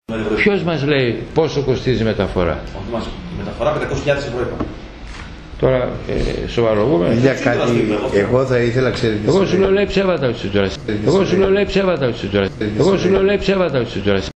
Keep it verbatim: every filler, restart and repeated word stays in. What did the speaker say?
Ποιος μας λέει πόσο κοστίζει η μεταφορά? Όχι μας, η μεταφορά πεντακόσιες χιλιάδες ευρώ είπα. Τώρα ε, σοβαρολογούμε. Για κάτι, εγώ θα ήθελα, ξέρετε. Εγώ σου λέω λέει ψέματα ο Τσιτσιπράς. Εγώ σου λέω λέει ψέματα ο Τσιτσιπράς. Εγώ σου λέω λέει ψέματα ο Τσιτσιπράς.